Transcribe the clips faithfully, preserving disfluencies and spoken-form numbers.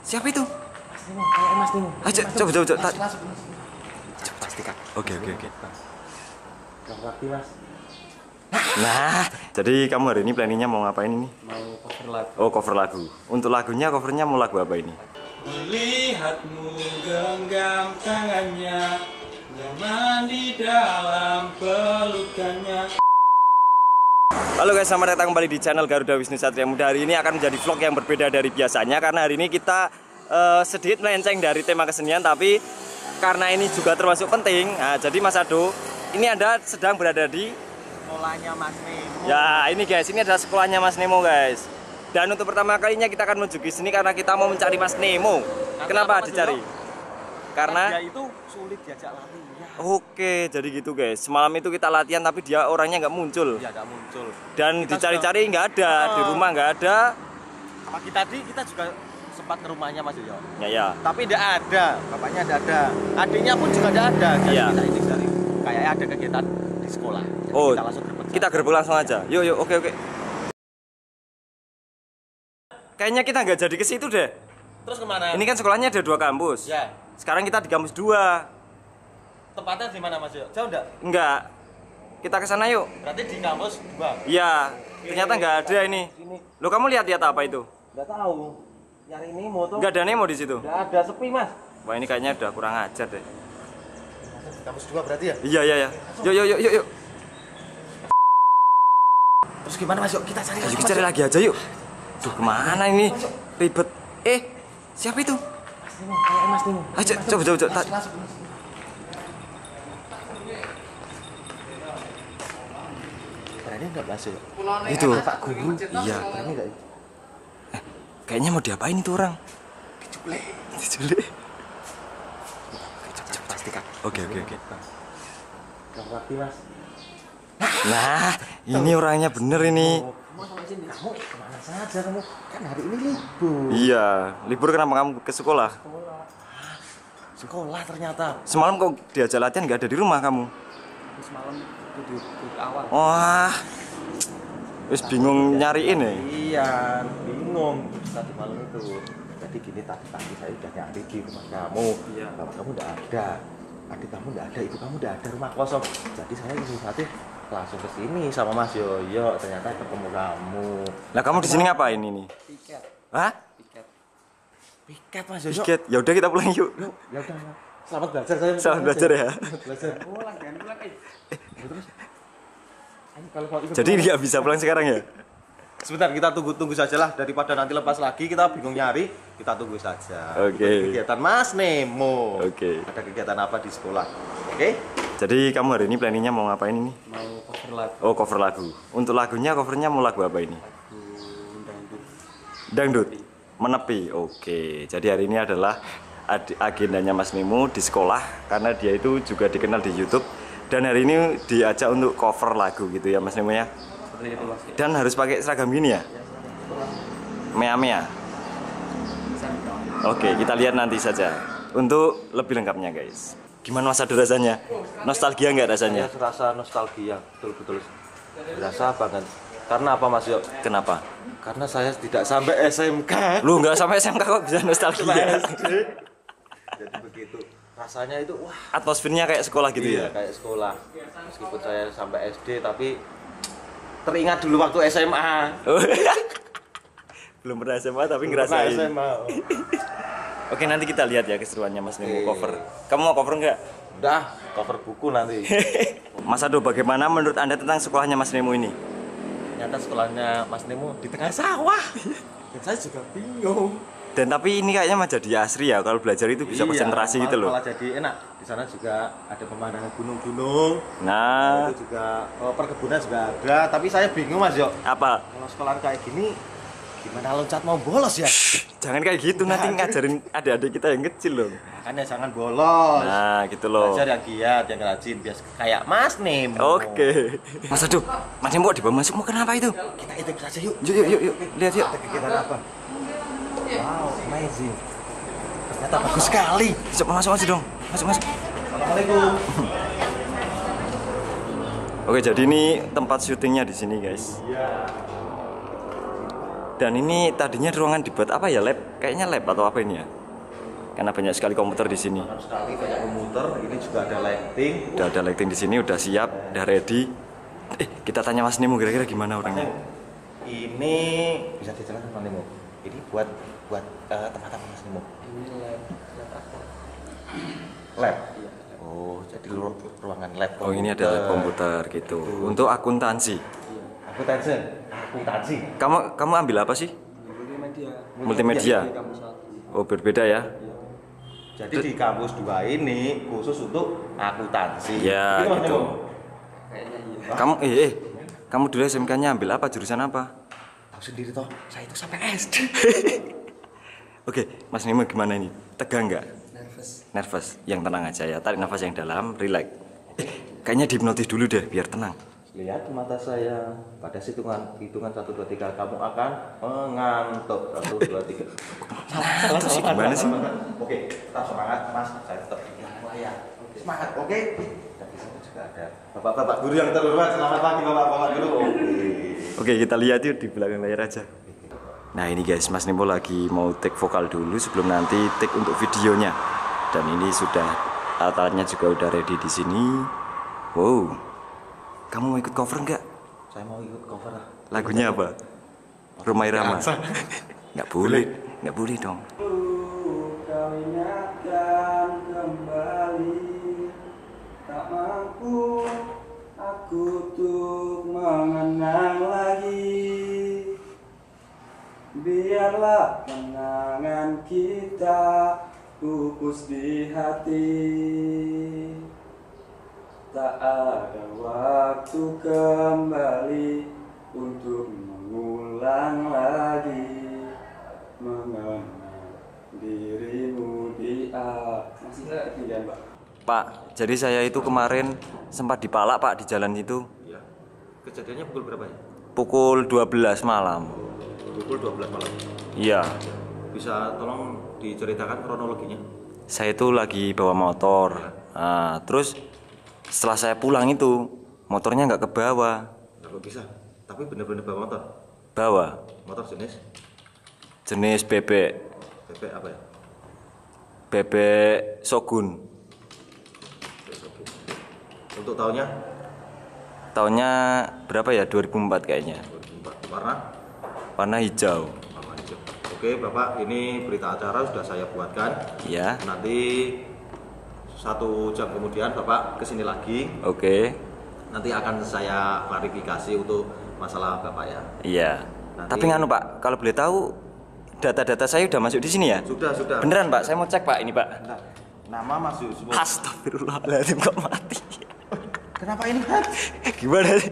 Siapa itu? Mas Nemo, kayak Mas Nemo. Ayo, coba, coba, coba. Masuk, masuk. Coba pastikan. Oke, oke, oke. Lagi, Mas. Nah, jadi kamu hari ini planningnya mau ngapain ini? Mau cover lagu. Oh, cover lagu. Untuk lagunya, covernya mau lagu apa ini? Melihatmu genggam tangannya, nyaman di dalam pelukannya. Halo guys, selamat datang kembali di channel Garuda Wisnu Satria Muda. Hari ini akan menjadi vlog yang berbeda dari biasanya karena hari ini kita uh, sedikit melenceng dari tema kesenian, tapi karena ini juga termasuk penting. Nah, jadi Mas Ado, ini Anda sedang berada di Sekolahnya Mas Nemo. ya ini guys, ini adalah sekolahnya Mas Nemo guys. Dan untuk pertama kalinya kita akan menuju ke sini karena kita mau mencari Mas Nemo. Karena Kenapa apa, dicari? Karena Karena dia itu sulit diajak latihan. Oke, jadi gitu guys. Semalam itu kita latihan tapi dia orangnya nggak muncul. Iya, nggak muncul. Dan Kita dicari-cari nggak ada, Oh. di rumah nggak ada. Pagi tadi kita juga sempat ke rumahnya Mas Yoyo. Ya ya. Tapi tidak ada, bapaknya tidak ada. Adiknya pun juga tidak ada. Jadi Iya. kita ini dari kayak ada kegiatan di sekolah. Jadi Oh, kita langsung gerbek. kita gerbek langsung aja. Yuk yuk, oke oke. Kayaknya kita nggak jadi ke situ deh. Terus kemana? Ini kan sekolahnya ada dua kampus. Ya. Sekarang kita di kampus dua. Tempatnya di mana Mas Yoyo? Jauh enggak? Enggak. Kita ke sana yuk. Berarti di kampus dua. Iya. Ternyata nggak ada ini. Sini. Lo kamu lihat-lihat apa itu? Enggak tahu. Nyari Nemo tuh. Nggak ada Nemo di situ. Enggak ada, sepi Mas. Wah ini kayaknya udah kurang ajar deh. Di kampus dua berarti ya? Iya iya iya. Yuk yuk yuk yuk yuk. Terus gimana Mas Yoyo? Kita cari Ayo lagi. kita cari lagi aja yuk. Duh kemana ini? Ribet. Eh siapa itu? Mas Nemo, kayak Mas Nemo. Ayo coba coba coba. Masuk, masuk. Berani enggak Mas Yoyo? Itu. Pak Guru. Iya. Berani enggak? Eh, kayaknya mau diapain itu orang? Diculik. Diculik. Coba pastikan. Oke oke oke. Kamu lagi Mas. Nah, ini orangnya bener ini. Kamu sama sini. Kamu kemana saja kamu? Kan hari ini libur. Iya, libur kenapa kamu ke sekolah? Sekolah. Sekolah ternyata. Semalam kok diajak latihan nggak ada di rumah kamu? Semalam itu di, di awal. Wah, wis bingung nyariin ya? Iya, bingung. Tadi malam itu. Jadi gini tadi pagi saya udah nyari di rumah kamu. Iya. Bapak kamu udah ada. Adik kamu udah ada, ibu kamu udah ada, rumah kosong. Jadi saya inisiatif langsung ke sini sama Mas Yoyo. Ternyata ketemu kamu. Nah kamu di sini ngapain ini? Piket. Hah? Piket. Piket Mas Yoyo. Tiket? Ya udah kita pulang yuk. Yuk, ya udah. Ya. Selamat belajar saya. Selamat belajar ya. Selamat belajar. Pulang kan, pulang eh. Terus. Ayo kalau mau ikut Jadi pulang. nggak bisa pulang sekarang ya? Sebentar kita tunggu-tunggu sajalah, daripada nanti lepas lagi kita bingung nyari, kita tunggu saja. Oke. Ikut kegiatan Mas Nemo. Oke. Ada kegiatan apa di sekolah? Oke? Jadi kamu hari ini planningnya mau ngapain ini? Mau cover lagu Oh cover lagu. Untuk lagunya covernya mau lagu apa ini? dangdut. Dangdut. Menepi. Oke. Jadi hari ini adalah ad- agendanya Mas Nemo di sekolah karena dia itu juga dikenal di YouTube dan hari ini diajak untuk cover lagu gitu ya Mas Nemo ya. Seperti itu Mas. Dan harus pakai seragam gini ya? Mea-mea. Oke, kita lihat nanti saja. Untuk lebih lengkapnya guys. Gimana Mas Ado rasanya? Nostalgia nggak rasanya? Saya serasa nostalgia, betul-betul. Berasa banget. Karena apa Mas Yo? Kenapa? Karena saya tidak sampai S M K. Lu nggak sampai S M K kok bisa nostalgia? Jadi begitu. Rasanya itu wah. Atmosfernya kayak sekolah gitu Iya, ya? kayak sekolah. Meskipun saya sampai S D tapi teringat dulu waktu S M A. Belum pernah S M A tapi Pernah ngerasain. S M A. Oh. Oke nanti kita lihat ya keseruannya Mas Nemo Oke. cover. Kamu mau cover nggak? Udah, cover buku nanti. Mas Ado, bagaimana menurut Anda tentang sekolahnya Mas Nemo ini? Ternyata sekolahnya Mas Nemo di tengah sawah. Dan saya juga bingung. Dan tapi ini kayaknya mah jadi asri ya, kalau belajar itu bisa Iya, konsentrasi malah- gitu loh. Malah jadi enak. Di sana juga ada pemandangan gunung-gunung. Nah, Itu juga oh, perkebunan juga ada. Tapi saya bingung Mas Yo. apa? Kalau sekolah kayak gini, gimana loncat mau bolos ya? Jangan kayak gitu, nanti ngajarin adik-adik kita yang kecil loh. Makanya jangan bolos. Nah, gitu loh. Belajar yang giat, yang rajin, biar kayak Mas Nemo. Oke. Mas Ado, Mas Nemo di bawah masuk mau kenapa itu? Kita intip saja yuk. Yuk, yuk, yuk, yuk. Lihat yuk. Ada kegiatan apa? Wow, amazing. Ternyata bagus sekali. Masuk, masuk, masuk dong. Masuk, masuk. Assalamualaikum. Oke, jadi ini tempat syutingnya di sini, guys. Iya. Dan ini tadinya ruangan dibuat apa ya, lab? Kayaknya lab atau apa ini ya? Karena banyak sekali komputer di sini. Banyak sekali banyak komputer. Ini juga ada lighting. Udah ada lighting di sini, udah siap, udah ready. Eh, kita tanya Mas Nemo kira-kira gimana orangnya? Ini bisa dijelaskan Mas Nemo. Ini buat buat uh, tempat-tempat Mas Nemo. Ini lab, lab apa? Lab. Oh, jadi lu- ruangan lab. Oh, ini ada lab komputer gitu. Untuk akuntansi. Akuntansi. Akuntansi. Kamu kamu ambil apa sih? Multimedia. Multimedia. Di kampus satu. Oh, berbeda ya? Jadi di kampus dua ini khusus untuk akuntansi. Ya, Gitu, Mas gitu. Nemo? Kayaknya iya. Kamu eh, eh kamu dulu S M K-nya ambil apa? Jurusan apa? Tahu sendiri toh, saya itu sampai S D. Oke, Mas Nemo gimana ini? Tegang nggak? Nervous. Nervous? Yang tenang aja ya. Tarik nafas yang dalam, relax. Eh, kayaknya dihipnotis dulu deh biar tenang. Lihat mata saya. Pada hitungan hitungan satu dua tiga kamu akan mengantuk. Satu dua tiga. Salah sih, gimana sih? Oke, tetap semangat Mas. Saya tetap di belakang layar. Semangat, oke? Dan di sana juga ada bapak-bapak guru yang terhormat. Selamat pagi bapak-bapak dulu. Oke. Oke, kita lihat yuk di belakang layar aja. Nah ini guys, Mas Nemo lagi mau take vokal dulu sebelum nanti take untuk videonya. Dan ini sudah alatnya juga udah ready di sini. Wow, kamu mau ikut cover nggak? Saya mau ikut cover lah. Lagunya apa? Rumah Irama. Nggak boleh, nggak boleh dong. Kau ingatkan kembali, tak mampu aku untuk mengenang lagi. Biarlah kenangan kita pupus di hati. Tak ada waktu kembali untuk mengulang lagi mengenang dirimu di a masih nggak ketinggian Pak? Pak, jadi saya itu kemarin sempat dipalak Pak di jalan itu. Ya. Kejadiannya pukul berapa ya? Pukul dua belas malam. Pukul dua belas malam. Iya. Bisa tolong diceritakan kronologinya? Saya itu lagi bawa motor. Nah, terus setelah saya pulang itu motornya nggak ke bawah. Kalau bisa, tapi benar-benar bawa motor. Bawa. Motor jenis Jenis bebek. bebek apa ya? Bebek Shogun. Untuk tahunnya Tahunnya berapa ya? dua ribu empat kayaknya. dua ribu empat. Warna Warna hijau. warna hijau. Oke, Bapak, ini berita acara sudah saya buatkan. Iya. Nanti satu jam kemudian Bapak kesini lagi. Oke. Nanti akan saya klarifikasi untuk masalah Bapak ya. Iya. Nanti- Tapi nganu Pak, kalau boleh tahu data-data saya udah masuk di sini ya? Sudah, sudah. Beneran Pak, saya mau cek Pak ini Pak. Bentar. Nama Mas Yusuf. Astagfirullahaladzim kok mati. Kenapa ini mati? Gimana sih?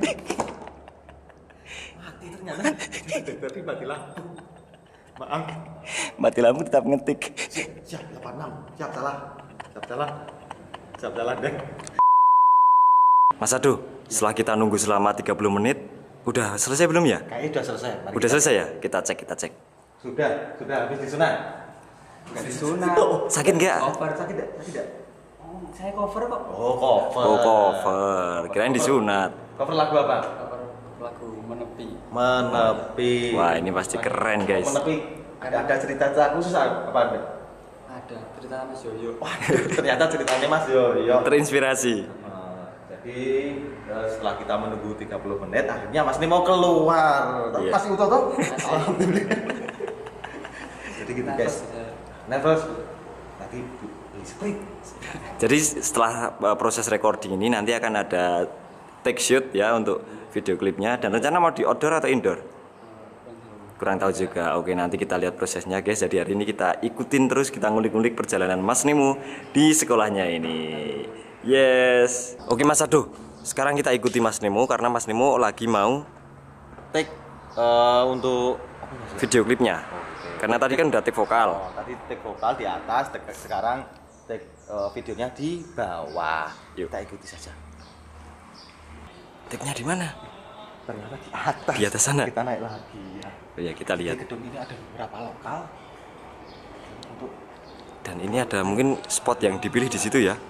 Mati ternyata. Berarti mati lampu. Maaf. Mati lampu tetap ngetik. Siap delapan enam. Siap salah. Siap salah. Siap salah deh. Mas Ado, setelah kita nunggu selama tiga puluh menit, udah selesai belum ya? Kayaknya sudah selesai. Mari Udah kita- selesai ya? Kita cek, kita cek. Sudah, sudah habis disunat. Nggak disunat. Sakit nggak? Cover sakit enggak? Sakit enggak? Oh, saya cover kok. Oh, cover. Oh cover, kirain disunat. Cover lagu apa? Cover lagu menepi. Menepi. Wah ini pasti keren guys. Menepi. Ada ada cerita-cerita khusus apa Anda? Ada cerita Mas Yoyo. Waduh, ternyata ceritanya Mas Yoyo. Terinspirasi. Eh, jadi eh, setelah kita menunggu tiga puluh menit, akhirnya Mas ini mau keluar. Tapi Iya. masih utuh tuh. Alhamdulillah. Jadi gitu guys. Nervous. Nanti beli sprit. Jadi setelah uh, proses recording ini nanti akan ada take shoot ya untuk video klipnya. Dan rencana mau di outdoor atau indoor? Kurang tahu juga. Oke nanti kita lihat prosesnya guys. Jadi hari ini kita ikutin terus, kita ngulik-ngulik perjalanan Mas Nemo di sekolahnya ini. Yes. Oke Mas Ado, sekarang kita ikuti Mas Nemo karena Mas Nemo lagi mau Take eh, untuk apa maksudnya? video klipnya. Oke. Karena tadi kan udah take vokal. Oh, tadi take vokal di atas, take, sekarang take eh, videonya di bawah. Yuk. Kita ikuti saja. Take-nya di mana? Ternyata di atas. Di atas sana. Kita naik lagi. Ya. Oh ya kita Di lihat. gedung ini ada beberapa lokal untuk Dan ini ada mungkin spot yang dipilih di situ ya.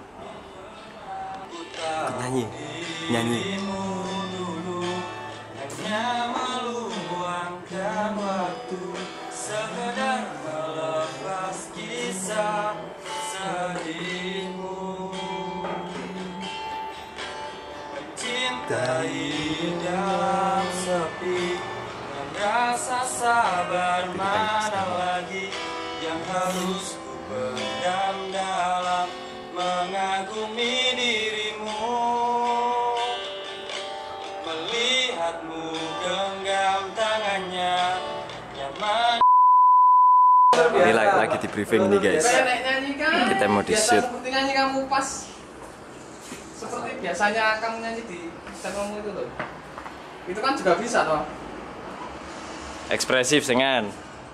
Nyanyi, nyanyi. Hanya meluangkan waktu kita hidup dalam sepi, dan rasa sabar mana lagi yang harus ku pendam dalam mengagumi dirimu, melihatmu genggam tangannya nyaman. Ini lagi, lagi di briefing nih guys. Kita mau di shoot. Seperti nyanyi kamu pas seperti biasanya kamu nyanyi di channelmu itu loh. Itu kan juga bisa toh. Ekspresif sengan.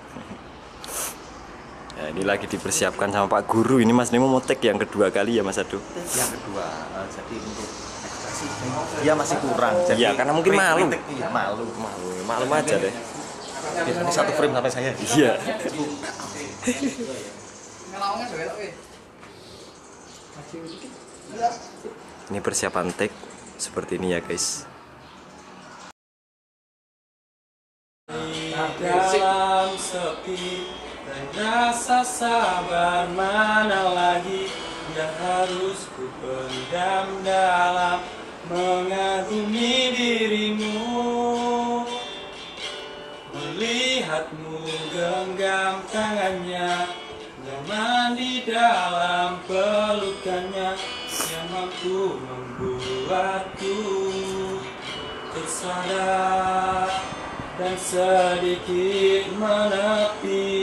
Ya, ini lagi dipersiapkan sama Pak Guru. Ini Mas Nemo mau take yang kedua kali ya Mas Adu. Yang kedua, uh, jadi untuk ekspresi dia masih kurang. Jadi Iya, karena mungkin malu. Iya, malu, Malu, malu aja deh. Biasanya satu frame sampai saya. Iya. Ngelawangnya juga oke. Ini persiapan take seperti ini ya guys. Dalam sepi dan rasa sabar mana lagi yang harus ku pendam dalam mengagumi dirimu, melihatmu genggam tangannya nyaman di dalam pelukannya yang mampu membuatku tersadar dan sedikit menepi.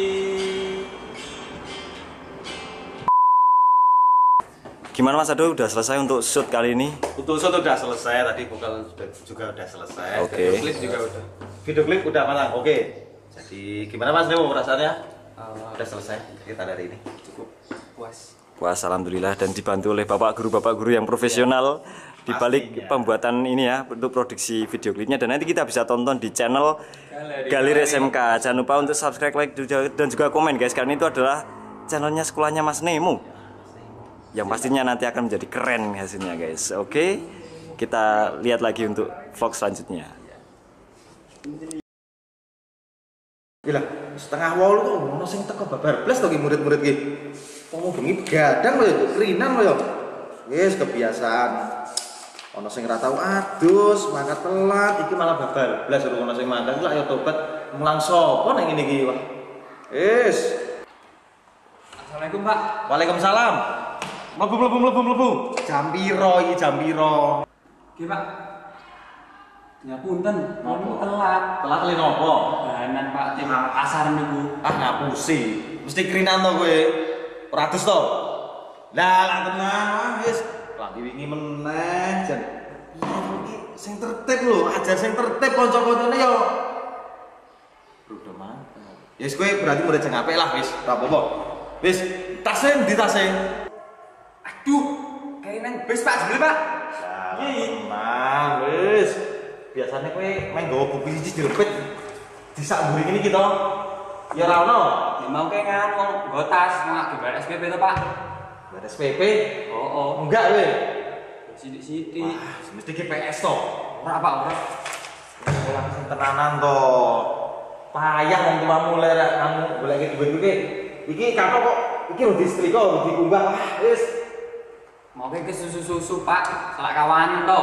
Gimana Mas Ado, udah selesai untuk shoot kali ini? Untuk shoot udah selesai, tadi vokal juga udah selesai. Oke. Video klip juga udah. Video klip udah matang. Oke. Jadi gimana Mas Nemo perasaannya? Uh, Udah selesai kita dari ini. cukup puas. Puas alhamdulillah, dan dibantu oleh bapak guru bapak guru yang profesional di balik Pastinya. pembuatan ini ya untuk produksi video klipnya, dan nanti kita bisa tonton di channel Galeri S M K. Jangan lupa untuk subscribe, like dan juga komen guys, karena itu adalah channelnya sekolahnya Mas Nemo yang pastinya nanti akan menjadi keren hasilnya guys. Oke, kita lihat lagi untuk vlog selanjutnya. Gila, setengah wolu kok ngono sing teko babar blas to ki murid-murid ki. Wong bengi gadang lho ya, krinan lho ya. Wis kebiasaan. Ono sing ora tau adus, mangkat telat, iki malah babar blas urung ono sing mandang lah ya tobat. Mulang sapa ning ngene iki, Wah. Wis. Assalamualaikum Pak. Waalaikumsalam. Mlebu mlebu mlebu mlebu. Jam piro iki jam piro? Oke Pak. Ngapunten, mau telat. Telat le nopo? Bahanan Pak tim asar niku. Ah ngapusi. Mesti krinan to kowe. Ora adus to. Lah lah tenang wah wis. Lambi wingi meneh jan. Iya iki sing tertib lho, ajar sing tertib kanca-kancane yo. Udah mantap. Ya wis kowe berarti murid sing apik lah wis, ora apa-apa. Wis, tasnya ndi tasnya? Aduh, kayak nang bis Pak jebule Pak. Lah tenang wis. Biasanya kowe main nggawa buku siji dilepet disak mburi kene kita. Ya ora ono. Ya mau kayak kan wong nggo tas mau gambar S P P to Pak. Gambar S P P. Oh oh. Enggak kowe. Sithik-sithik. Wah, mesti G P S to. Ora Pak, ora. Sekolah sing tenanan to. Payah wong tuamu lerek kamu golek duit iki. Iki kato kok iki lho disetrika lho dikumbah. Wah, wis. Mau kayak ke susu-susu Pak, salah kawanan to.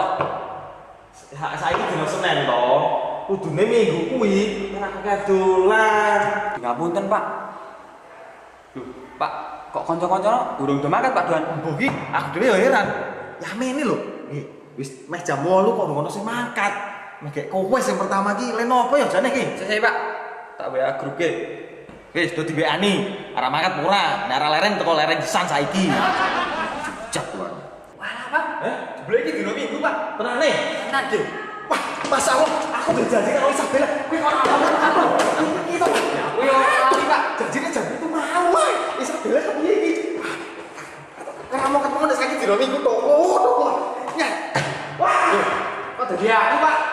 Hak saiki dina Senin to. Kudune minggu kuwi ora kedolan. Ngapunten Pak. Loh, Pak, kok kanca-kanca urung do mangkat Pak Duan? Mbok iki aku dhewe ya heran. Ya mene lho. Nggih, wis meh jam wolu kok ono sing mangkat. Meh gek kowe sing pertama iki leno apa ya jane iki? Selesai Pak. Tak W A grup ge. Wis do di W A-ni. Ora mangkat ora. Nek ora leren teko leren pisan saiki. Jejak wae. Walah Pak. Eh, Jebule iki dino Minggu Pak. tenane. Tenan deh. Wah, Mas Allah, aku berjanji karo Isabella. Kuwi ora apa-apa. Iki to. Kuwi ora lali Pak. Janjine jam itu mau wae. Isabella kepiye iki? Ora mau ketemu nek saiki dina Minggu to. Oh, to. Ya. Wah. Kok dadi aku Pak?